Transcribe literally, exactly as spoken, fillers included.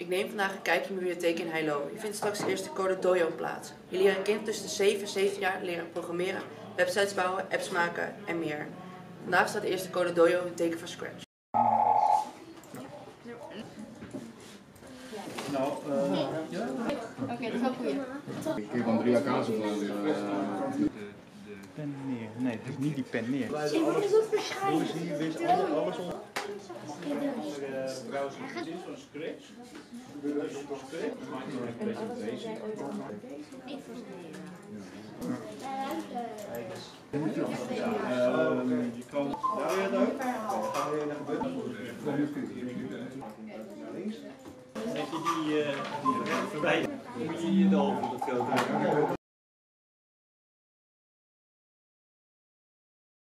Ik neem vandaag een kijkje in de bibliotheek in Heilo. Je vindt straks eerst de Code Dojo plaats. Je leert een kind tussen de zeven en zeventien jaar leren programmeren, websites bouwen, apps maken en meer. Vandaag staat de eerste Code Dojo een teken van Scratch. Nou, uh, ja. Oké, okay, dat is wel goed. Ik heb Andrea Kazen van de pen neer. Nee, het is niet die pen neer. Hoe is hier weer alles op? Browser is van Scratch. Je kan daar weer uit. Ga weer naar buiten. Links. Heb je die, uh, die voorbij? Moet je hier de halve filter.